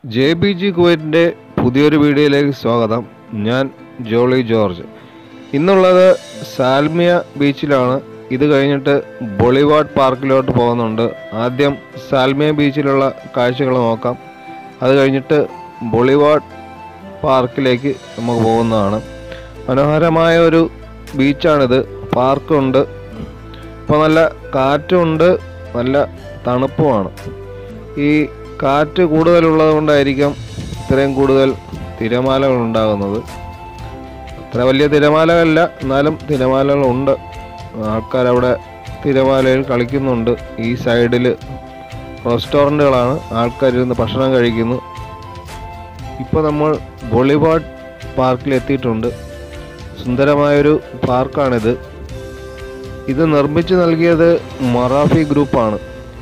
JBG കുവൈറ്റിൻ്റെ പുതിയൊരു വീഡിയോയിലേക്ക് സ്വാഗതം. ഞാൻ ജോളി ജോർജ്. ഇന്നുള്ളത് സാൽമിയ ബീച്ചിലാണ്. ഇത് കഴിഞ്ഞിട്ട് ബൊളിവാർഡ് പാർക്കിലോട്ട് പോകുന്നുണ്ട്. ആദ്യം സാൽമിയ ബീച്ചിലുള്ള കാഴ്ചകൾ നോക്കാം. അത് കഴിഞ്ഞിട്ട് ബൊളിവാർഡ് പാർക്കിലേക്ക് നമുക്ക് പോകുന്നതാണ്. മനോഹരമായ ഒരു ബീച്ചാണിത്. പാർക്കുണ്ട്. ഇപ്പോൾ നല്ല കാറ്റുണ്ട്, നല്ല തണുപ്പുമാണ്. ഈ കാറ്റ് കൂടുതലുള്ളത് കൊണ്ടായിരിക്കാം ഇത്രയും കൂടുതൽ തിരമാലകൾ ഉണ്ടാകുന്നത്. അത്ര വലിയ തിരമാലകളല്ല, എന്നാലും തിരമാലകളുണ്ട്. ആൾക്കാരവിടെ തിരമാലയിൽ കളിക്കുന്നുണ്ട്. ഈ സൈഡിൽ റെസ്റ്റോറൻറ്റുകളാണ്, ആൾക്കാരിരുന്ന് ഭക്ഷണം കഴിക്കുന്നു. ഇപ്പോൾ നമ്മൾ ബൊളിവാർഡ് പാർക്കിലെത്തിയിട്ടുണ്ട്. സുന്ദരമായൊരു പാർക്കാണിത്. ഇത് നിർമ്മിച്ചു നൽകിയത് മറാഫി ഗ്രൂപ്പാണ്.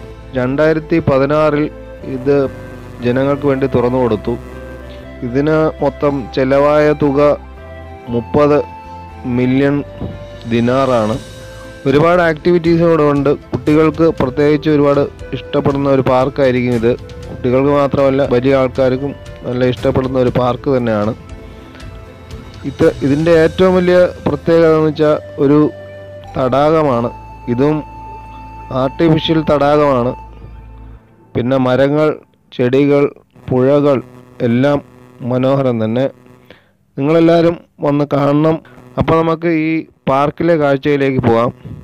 2016 ഇത് ജനങ്ങൾക്ക് വേണ്ടി തുറന്നു കൊടുത്തു. ഇതിന് മൊത്തം ചെലവായ തുക 30 മില്യൺ ദിനാറാണ്. ഒരുപാട് ആക്ടിവിറ്റീസുകൂടെ ഉണ്ട്. കുട്ടികൾക്ക് പ്രത്യേകിച്ച് ഒരുപാട് ഇഷ്ടപ്പെടുന്ന ഒരു പാർക്കായിരിക്കും ഇത്. കുട്ടികൾക്ക് മാത്രമല്ല, വലിയ ആൾക്കാർക്കും നല്ല ഇഷ്ടപ്പെടുന്ന ഒരു പാർക്ക് തന്നെയാണ്. ഇതിൻ്റെ ഏറ്റവും വലിയ പ്രത്യേകത എന്ന് വെച്ചാൽ ഒരു തടാകമാണ്. ഇതും ആർട്ടിഫിഷ്യൽ തടാകമാണ്. പിന്നെ മരങ്ങൾ, ചെടികൾ, പുഴകൾ എല്ലാം മനോഹരം തന്നെ. നിങ്ങളെല്ലാവരും വന്ന് കാണണം. അപ്പോൾ നമുക്ക് ഈ പാർക്കിലെ കാഴ്ചയിലേക്ക് പോകാം.